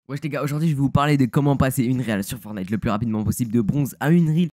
Wesh les gars, aujourd'hui je vais vous parler de comment passer une reel sur Fortnite le plus rapidement possible de bronze à une reel